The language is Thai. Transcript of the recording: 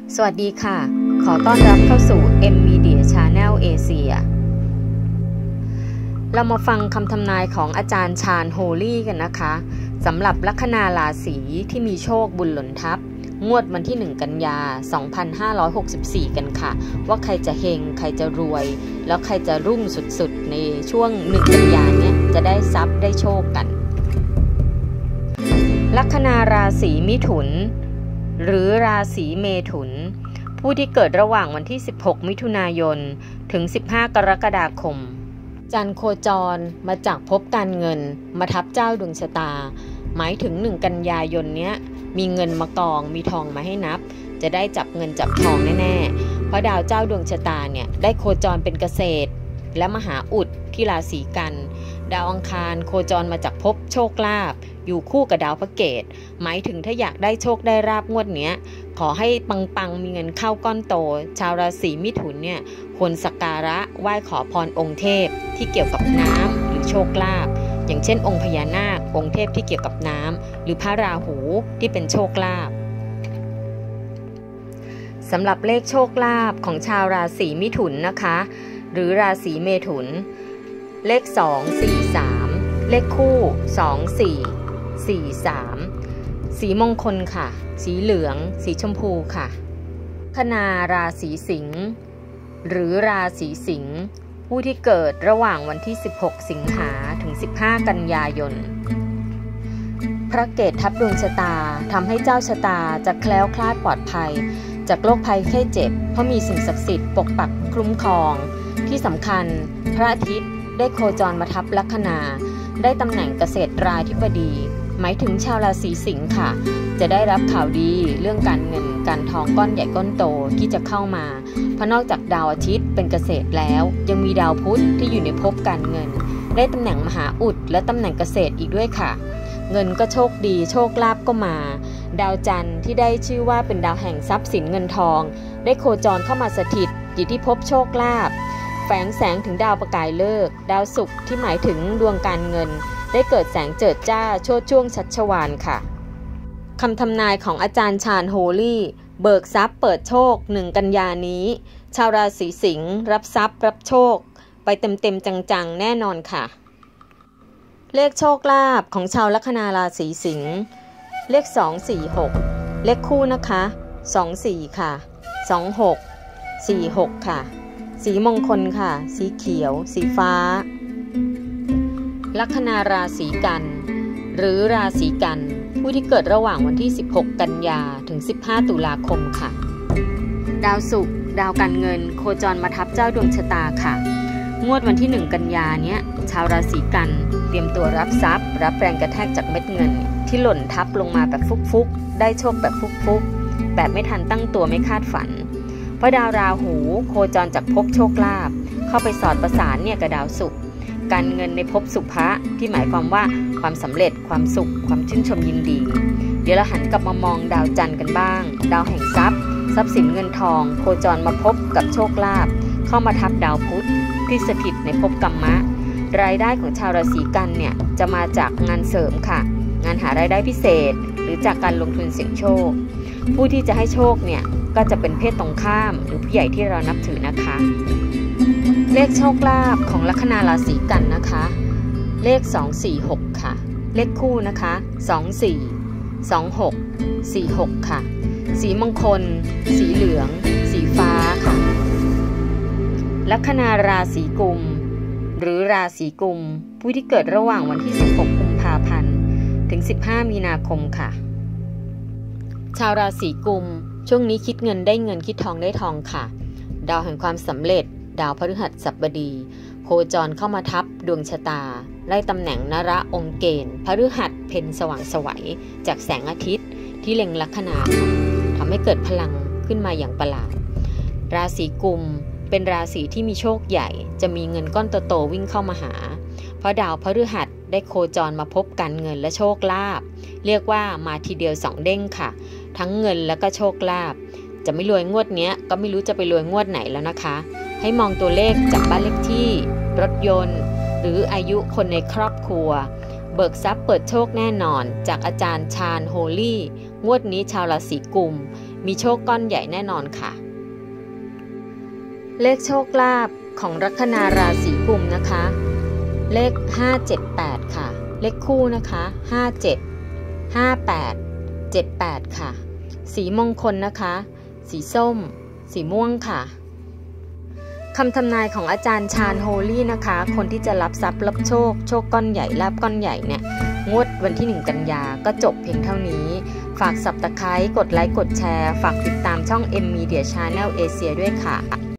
สวัสดีค่ะ ขอต้อนรับเข้าสู่ M Media Channel Asia เรามาฟังคำทำนายของอาจารย์ชาญโฮลี่กันนะคะสำหรับลัคนาราศีที่มีโชคบุญหล่นทับงวดวันที่1กันยา2564กันค่ะว่าใครจะเฮงใครจะรวยแล้วใครจะรุ่งสุดๆในช่วง1กันยาเนี่ยจะได้ทรัพย์ได้โชคกันลัคนาราศีมิถุนหรือราศีเมถุนผู้ที่เกิดระหว่างวันที่16มิถุนายนถึง15กรกฎาคมจันทร์โคจรมาจากภพการเงินมาทับเจ้าดวงชะตาหมายถึง1กันยายนเนี้ยมีเงินมากองมีทองมาให้นับจะได้จับเงินจับทองแน่ๆเพราะดาวเจ้าดวงชะตาเนี่ยได้โคจรเป็นเกษตรและมหาอุดที่ราศีกันดาวอังคารโคจรมาจากภพโชคลาภอยู่คู่กับดาวพระเกตหมายถึงถ้าอยากได้โชคได้ราบงวดเนี้ยขอให้ปังๆมีเงินเข้าก้อนโตชาวราศีมิถุนเนี่ยควรสักการะไหว้ขอพรองค์เทพที่เกี่ยวกับน้ำหรือโชคลาภอย่างเช่นองค์พญานาคองค์เทพที่เกี่ยวกับน้ำหรือพระราหูที่เป็นโชคลาภสำหรับเลขโชคลาภของชาวราศีมิถุนนะคะหรือราศีเมถุนเลข2 4 3เลขคู่2 4 4 3สีมงคลค่ะสีเหลืองสีชมพูค่ะลัคนาราศีสิงห์หรือราศีสิงห์ผู้ที่เกิดระหว่างวันที่16สิงหาถึง15กันยายนพระเกตทับดวงชะตาทำให้เจ้าชะตาจะแคล้วคลาดปลอดภัยจากโรคภัยไข้เจ็บเพราะมีสิ่งศักดิ์สิทธิ์ปกปักคุ้มครองที่สำคัญพระอาทิตย์ได้โคจรมาทับลัคนาได้ตำแหน่งเกษตราธิบดีหมายถึงชาวราศีสิงห์ค่ะจะได้รับข่าวดีเรื่องการเงินการทองก้อนใหญ่ก้อนโตที่จะเข้ามาเพราะนอกจากดาวอาทิตย์เป็นเกษตรแล้วยังมีดาวพุธที่อยู่ในภพการเงินได้ตำแหน่งมหาอุดและตำแหน่งเกษตรอีกด้วยค่ะเงินก็โชคดีโชคลาภก็มาดาวจันทร์ที่ได้ชื่อว่าเป็นดาวแห่งทรัพย์สินเงินทองได้โคจรเข้ามาสถิตอยู่ที่ภพโชคลาภแฝงแสงถึงดาวประกายฤกษ์ดาวศุกร์ที่หมายถึงดวงการเงินได้เกิดแสงเจิดจ้าโชติช่วงชัชวาลค่ะคำทำนายของอาจารย์ชาญโฮลี่เบิกทรัพย์เปิดโชค1กันยานี้ชาวราศีสิงห์รับทรัพย์รับโชคไปเต็มๆจังๆแน่นอนค่ะเลขโชคลาภของชาวลัคนาราศีสิงห์เลข2 4 6เลขคู่นะคะ2 4ค่ะ2 6 4 6ค่ะสีมงคลค่ะสีเขียวสีฟ้าลัคนาราศีกันหรือราศีกันผู้ที่เกิดระหว่างวันที่16กันยาถึง15ตุลาคมค่ะดาวศุกร์ดาวการเงินโคจรมาทับเจ้าดวงชะตาค่ะงวดวันที่1กันยาเนี้ยชาวราศีกันเตรียมตัวรับทรัพย์รับแรงกระแทกจากเม็ดเงินที่หล่นทับลงมาแบบฟุกๆได้โชคแบบฟุกๆแบบไม่ทันตั้งตัวไม่คาดฝันเพราะดาวราหูโคจรจากภพโชคลาภเข้าไปสอดประสานเนี่ยกับดาวศุกร์การเงินในภพสุภะที่หมายความว่าความสำเร็จความสุขความชื่นชมยินดีเดี๋ยวเราหันกลับมามองดาวจันทร์กันบ้างดาวแห่งทรัพย์ทรัพย์สินเงินทองโคจรมาพบกับโชคลาภเข้ามาทับดาวพุธที่สถิตในภพกัมมะรายได้ของชาวราศีกันเนี่ยจะมาจากงานเสริมค่ะงานหารายได้พิเศษหรือจากการลงทุนเสี่ยงโชคผู้ที่จะให้โชคเนี่ยก็จะเป็นเพศตรงข้ามหรือผู้ใหญ่ที่เรานับถือนะคะเลขโชคลาภของลัคนาราศีกันนะคะเลข2 4 6ค่ะเลขคู่นะคะ2 4 2 6 4 6ค่ะสีมงคลสีเหลืองสีฟ้าค่ะลัคนาราศีกุมหรือราศีกุมผู้ที่เกิดระหว่างวันที่16กุมภาพันธ์ถึง15มีนาคมค่ะชาวราศีกุมช่วงนี้คิดเงินได้เงินคิดทองได้ทองค่ะดาวแห่งความสำเร็จดาวพฤหัสบดีโคจรเข้ามาทับดวงชะตาไล่ตำแหน่งนระองค์เกณฑ์พฤหัสเพ็ญสว่างไสวจากแสงอาทิตย์ที่เล็งลัคนาทำให้เกิดพลังขึ้นมาอย่างประหลาดราศีกุมเป็นราศีที่มีโชคใหญ่จะมีเงินก้อนโตๆวิ่งเข้ามาหาเพราะดาวพฤหัสได้โคจรมาพบการเงินและโชคลาภเรียกว่ามาทีเดียว2เด้งค่ะทั้งเงินและก็โชคลาภจะไม่รวยงวดนี้ก็ไม่รู้จะไปรวยงวดไหนแล้วนะคะให้มองตัวเลขจากบ้านเลขที่รถยนต์หรืออายุคนในครอบครัวเบิกทรัพย์เปิดโชคแน่นอนจากอาจารย์ชาญโฮลี่งวดนี้ชาวราศีกุมมีโชคก้อนใหญ่แน่นอนค่ะเลขโชคลาภของลัคนาราศีกุมนะคะเลข578ค่ะเลขคู่นะคะ57 58 78ค่ะสีมงคลนะคะสีส้มสีม่วงค่ะคำทำนายของอาจารย์ชาญโฮลี่นะคะคนที่จะรับทรัพย์รับโชคก้อนใหญ่ลาภก้อนใหญ่เนี่ยงวดวันที่1กันยาก็จบเพียงเท่านี้ฝาก Subscribe กดไลค์กดแชร์ฝากติดตามช่อง M Media Channel Asia ด้วยค่ะ